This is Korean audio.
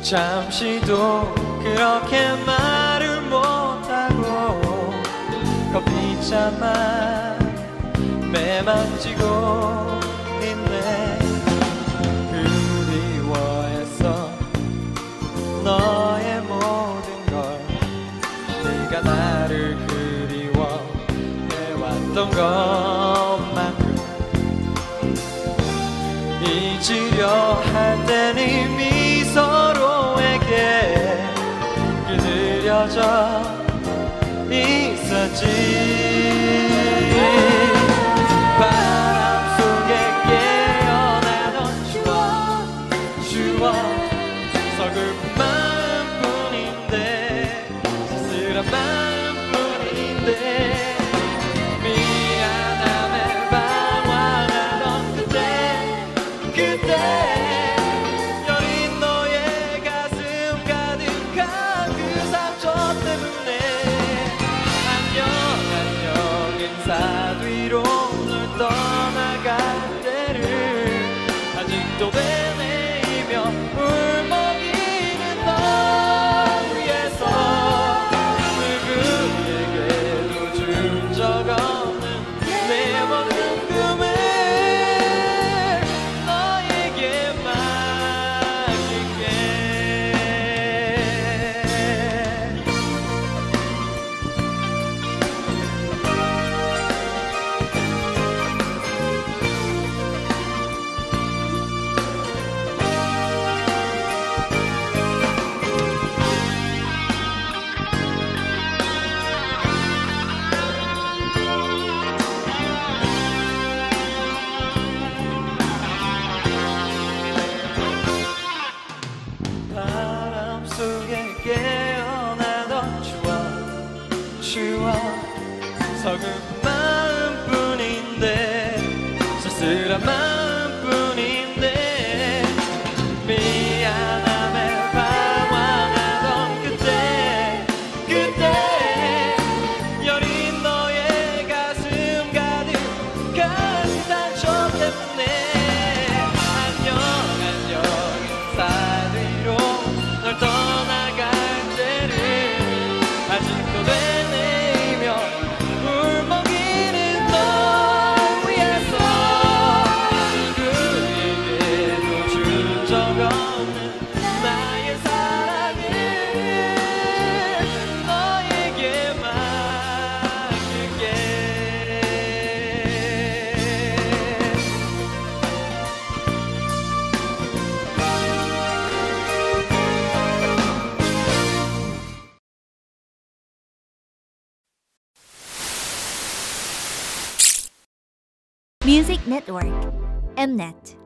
잠시도 그렇게 말을 못하고 커피잔만 매만지고 있네. 그리워했어 너의 모든 걸. 네가 나를 그리워해왔던 것만큼 잊으려 할 땐 이미 서로에게 그들여져 있었지. 바람 속에 깨어나던 추억 서글픈 마음뿐인데 쓸쓸한 마음뿐인데 미안함에 방황하던 그때 여린 너의 가슴 가득한 그 상처 때문에 안녕 인사 뒤로 널 떠나갈 때를 아직도 되뇌이며 울먹이는 너 위해서 누구에게도 준 적 없는 내 모든 꿈을 너에게 맡길게. 바람 속에 깨어나던 추억 서글픈 마음뿐인데 쓸쓸한 마음뿐인데 미안함에 방황하던 그때 여린 너의 가슴 가득한 상처 때문에 안녕 인사 뒤로 널 떠나갈 때를 아직도 되뇌이며 울먹이는 너 위해서 누구에게도 준 적 없는 나의 사랑을 너에게 맡길게. Music Network, Mnet.